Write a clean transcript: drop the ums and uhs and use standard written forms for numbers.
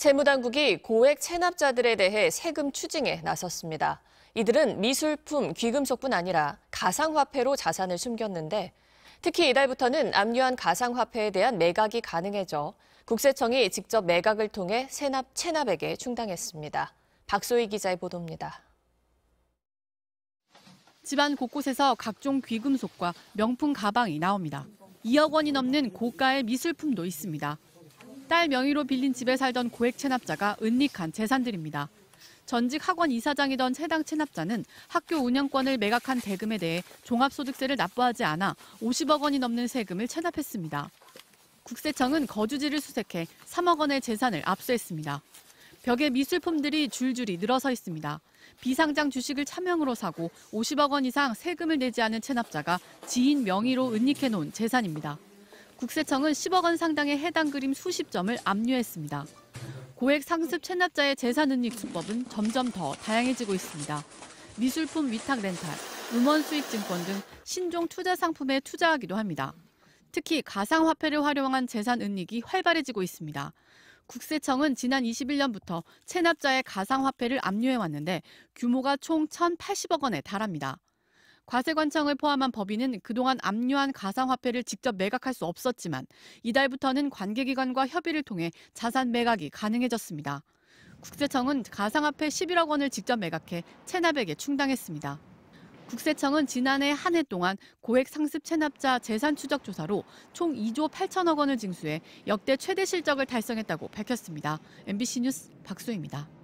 세무당국이 고액 체납자들에 대해 세금 추징에 나섰습니다. 이들은 미술품, 귀금속뿐 아니라 가상화폐로 자산을 숨겼는데 특히 이달부터는 압류한 가상화폐에 대한 매각이 가능해져 국세청이 직접 매각을 통해 체납액에 충당했습니다. 박소희 기자의 보도입니다. 집안 곳곳에서 각종 귀금속과 명품 가방이 나옵니다. 2억 원이 넘는 고가의 미술품도 있습니다. 딸 명의로 빌린 집에 살던 고액 체납자가 은닉한 재산들입니다. 전직 학원 이사장이던 해당 체납자는 학교 운영권을 매각한 대금에 대해 종합소득세를 납부하지 않아 50억 원이 넘는 세금을 체납했습니다. 국세청은 거주지를 수색해 3억 원의 재산을 압수했습니다. 벽에 미술품들이 줄줄이 늘어서 있습니다. 비상장 주식을 차명으로 사고 50억 원 이상 세금을 내지 않은 체납자가 지인 명의로 은닉해놓은 재산입니다. 국세청은 10억 원 상당의 해당 그림 수십 점을 압류했습니다. 고액 상습 체납자의 재산 은닉 수법은 점점 더 다양해지고 있습니다. 미술품 위탁 렌탈, 음원 수익 증권 등 신종 투자 상품에 투자하기도 합니다. 특히 가상화폐를 활용한 재산 은닉이 활발해지고 있습니다. 국세청은 지난 21년부터 체납자의 가상화폐를 압류해왔는데 규모가 총 1,080억 원에 달합니다. 과세관청을 포함한 법인은 그동안 압류한 가상화폐를 직접 매각할 수 없었지만 이달부터는 관계기관과 협의를 통해 자산 매각이 가능해졌습니다. 국세청은 가상화폐 11억 원을 직접 매각해 체납액에 충당했습니다. 국세청은 지난해 한 해 동안 고액 상습 체납자 재산 추적 조사로 총 2조 8천억 원을 징수해 역대 최대 실적을 달성했다고 밝혔습니다. MBC 뉴스 박소희입니다.